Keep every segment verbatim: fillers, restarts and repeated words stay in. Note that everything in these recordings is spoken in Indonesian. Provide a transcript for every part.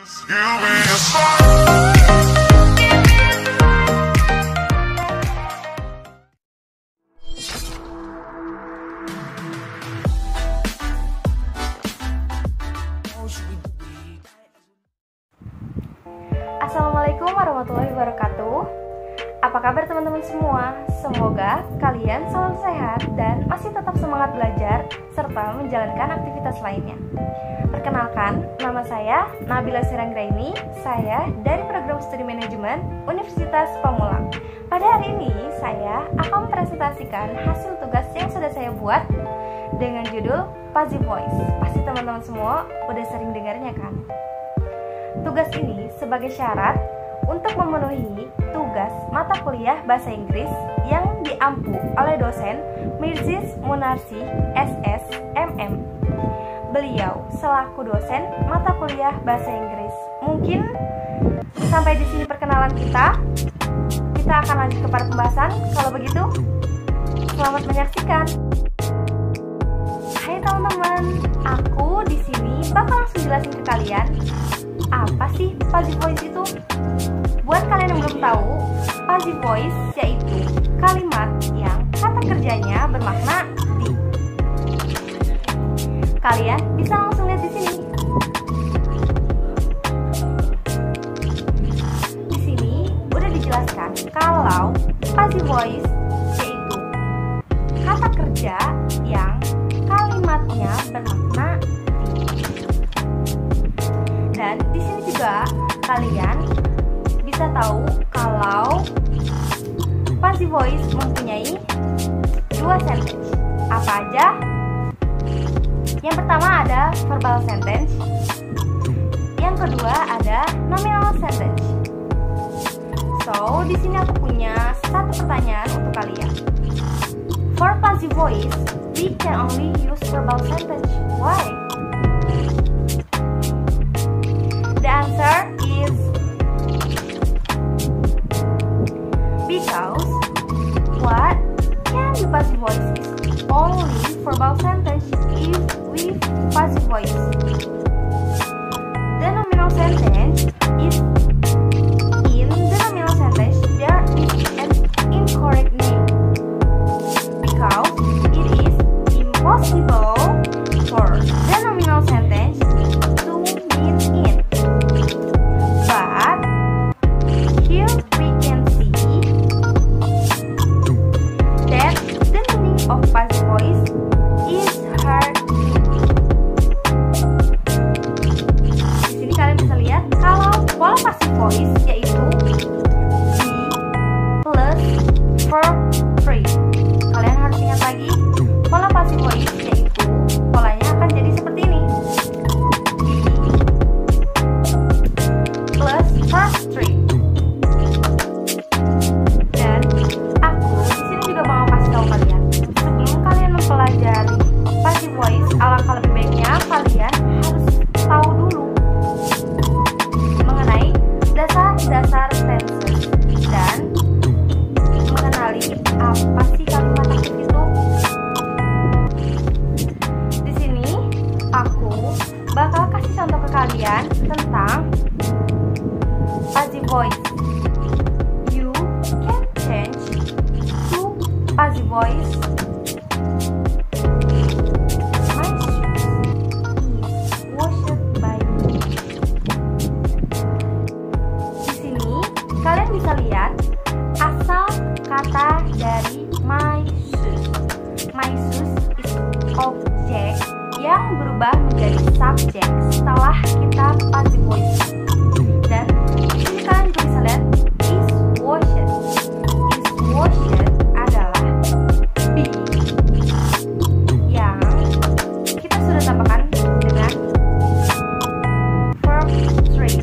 Assalamualaikum warahmatullahi wabarakatuh. Apa kabar teman-teman semua? Semoga kalian selalu sehat dan masih tetap semangat belajar serta menjalankan aktivitas lainnya. Perkenalkan, nama saya Nabila Siranggraini. Saya dari program studi manajemen Universitas Pamulang. Pada hari ini saya akan mempresentasikan hasil tugas yang sudah saya buat dengan judul Fuzzy Voice. Pasti teman-teman semua udah sering dengarnya kan? Tugas ini sebagai syarat untuk memenuhi tugas mata kuliah Bahasa Inggris yang diampu oleh dosen Mirzis Munarsi S S M M. Beliau selaku dosen mata kuliah Bahasa Inggris. Mungkin sampai di sini perkenalan kita. Kita akan lanjut kepada pembahasan. Kalau begitu, selamat menyaksikan. Hai teman-teman, aku di sini bakal langsung jelasin ke kalian apa sih Fuzzy Voice itu? Buat kalian yang belum tahu, Fuzzy Voice yaitu kalimat yang kata kerjanya bermakna di. Kalian bisa langsung lihat di sini. Di sini udah dijelaskan kalau Fuzzy Voice yaitu kata kerja yang kalimatnya bermakna di. Dan di sini juga kalian bisa tahu kalau Fuzzy Voice mempunyai dua sentence. Apa aja? Yang pertama ada verbal sentence. Yang kedua ada nominal sentence. So, di sini aku punya satu pertanyaan untuk kalian. For Fuzzy Voice, we can only use verbal sentence. Why? The answer is because what can be Fuzzy Voice is only verbal sentence if with Fuzzy Voice. The nominal sentence is in the nominal sentence there is an incorrect name because it is impossible for the nominal sentence to mean in. But here we can see that the meaning of Fuzzy Voice is her. Di sini kalian bisa lihat kalau pola Fuzzy Voice yaitu be plus verb three. Kalian harus ingat lagi pola Fuzzy Voice yaitu polanya akan jadi seperti ini. Plus verb three. Dan aku di sini juga mau kasih tahu kalian, sebelum kalian mempelajari Fuzzy Voice, alangkah lebih baiknya kalian harus tahu dulu mengenai dasar-dasar tenses dan mengenali apa sih kalimat aktif itu. Di sini aku bakal kasih contoh ke kalian tentang Fuzzy Voice. You can change to Fuzzy Voice. My shoes is washed by me. Di sini kalian bisa lihat asal kata dari my shoes. My shoes is objek yang berubah menjadi subjek setelah kita Fuzzy Voice. Dan di sini kalian juga bisa lihat is washed. Is washed adalah be yang kita sudah tambahkan dengan verb three.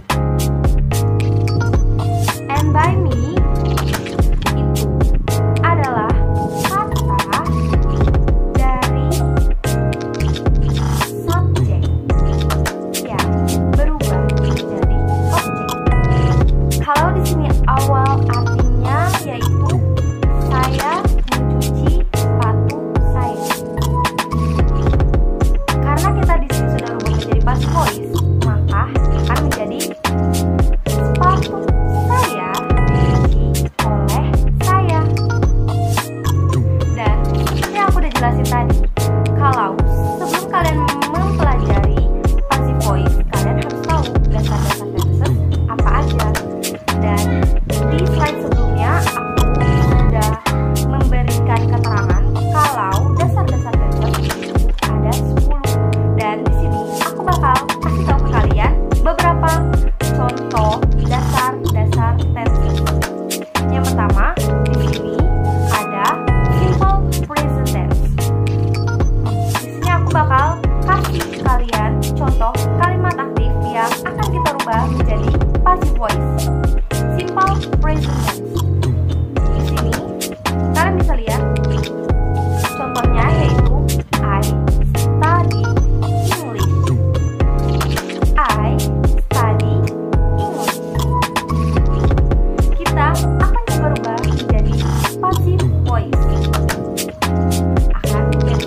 And by me itu adalah kata dari subjek yang berubah ubah menjadi passive voice, simple present tense. Di sini kalian bisa lihat contohnya, yaitu I study English. I study English. Kita akan coba rubah menjadi passive voice. Akan menjadi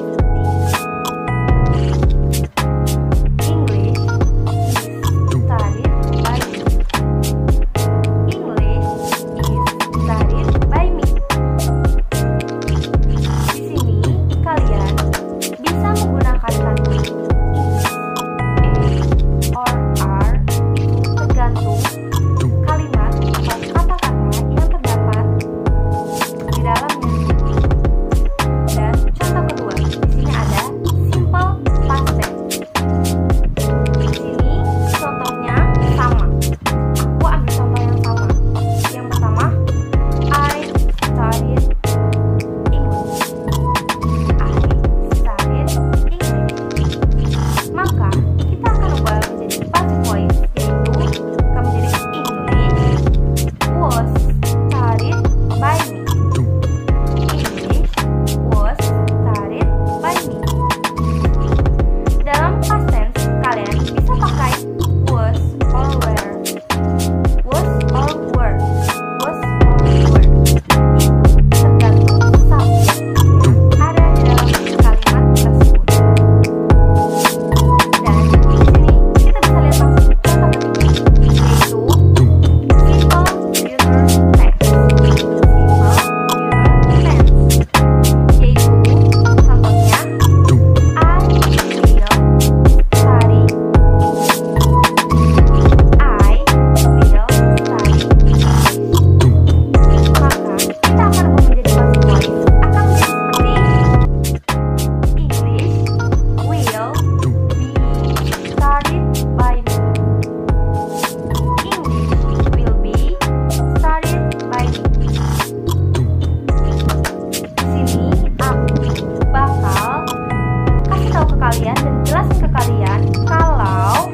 kalian dan jelasin ke kalian kalau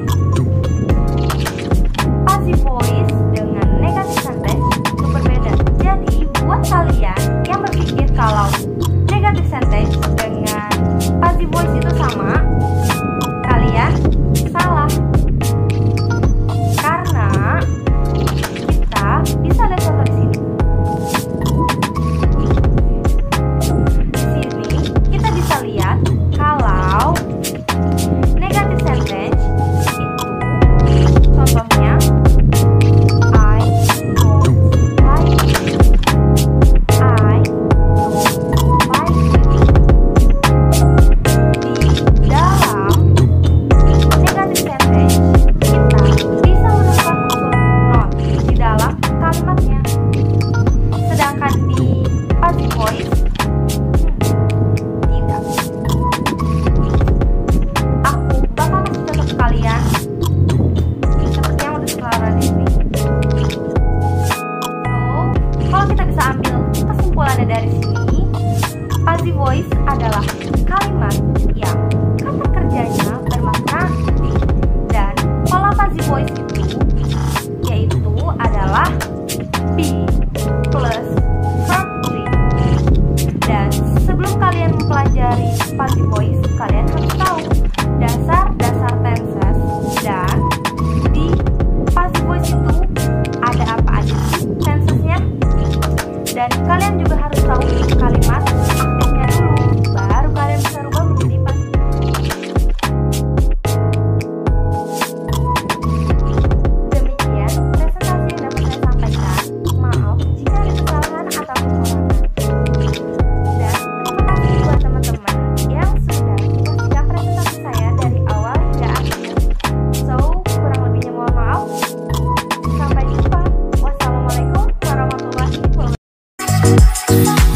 passive voice dengan negative sentence itu berbeda. Jadi buat kalian yang berpikir kalau negative sentence dengan passive voice itu sama, kalian salah. Karena kita bisa lihat contoh di sini. Di sini kita bisa lihat kalau negative sentence itu contohnya I don't like you. I don't like you. Di dalam negative sentence kita bisa menemukan unsur not di dalam kalimatnya. Sedangkan di passive voice dari sini, passive voice adalah kalimat yang kata kerjanya bermakna be, dan pola passive voice itu yaitu adalah be plus verb three. Dan sebelum kalian mempelajari passive voice, kalian harus tahu dasar-dasar tenses, dan di passive voice itu ada apa aja sih tensesnya. Dan kalian juga harus tahu kalimat aktifnya dulu, baru kalian bisa rubah menjadi passive. Demikian presentasi yang dapat saya sampaikan. Maaf jika ada kesalahan atau kekurangan. Dan terima kasih buat teman-teman yang sudah menyaksikan presentasi saya dari awal hingga akhir. So, kurang lebihnya mohon maaf. Sampai jumpa. Wassalamualaikum warahmatullahi wabarakatuh.